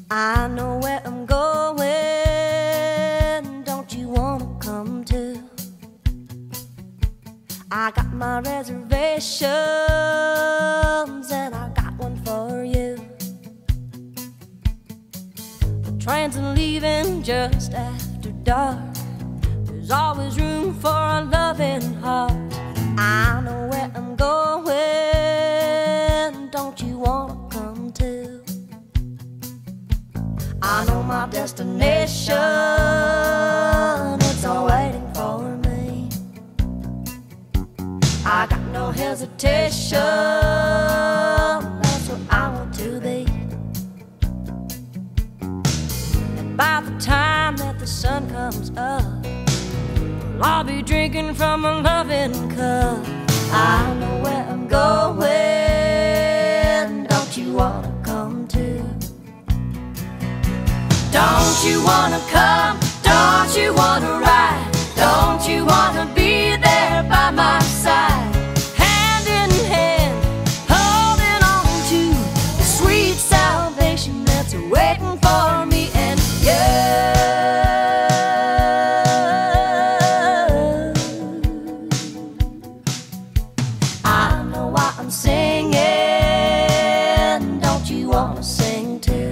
I know where I'm going, don't you wanna come too? I got my reservations and I got one for you. The trains are leaving just after dark. There's always room for a loving heart. I know where I'm going, don't you wanna come too? I know my destination, it's all waiting for me. I got no hesitation, that's what I want to be. And by the time that the sun comes up, well, I'll be drinking from a loving cup. I know where I'm going, don't you wanna come too? Don't you wanna come? Don't you wanna ride? Don't you wanna be there by my side? Hand in hand, holding on to the sweet salvation that's waiting for me and you. I know why I'm singing. Don't you wanna sing too?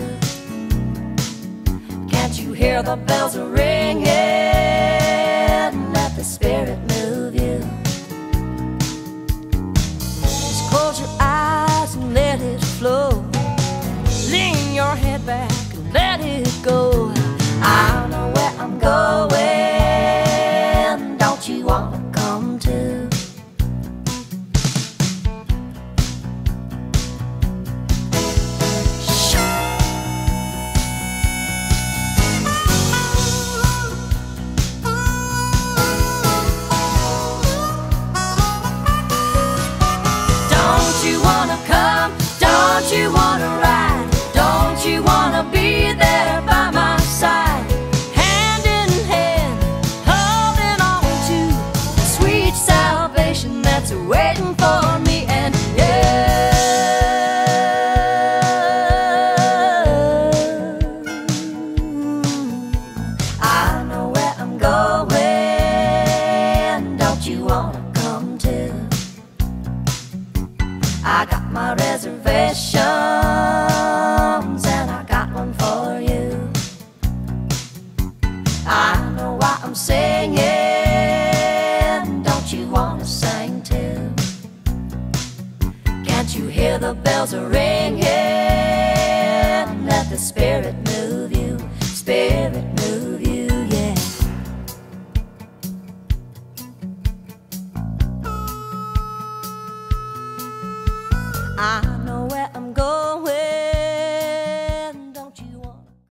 Can't you hear the bells are ringing? Let the Spirit move you. Just close your eyes and let it flow. Lean your head back and let it go. I know where I'm going, don't you wanna come too? Don't you wanna come? Don't you wanna ride? Don't you wanna be there by my side? Hand in hand, holding on to the sweet salvation that's waiting for me and you. I know where I'm going, don't you wanna come too? I got my reservations and I got one for you. I know why I'm singing, don't you wanna sing too? Can't you hear the bells are ringing? Let the Spirit move you, Spirit move you, yeah. I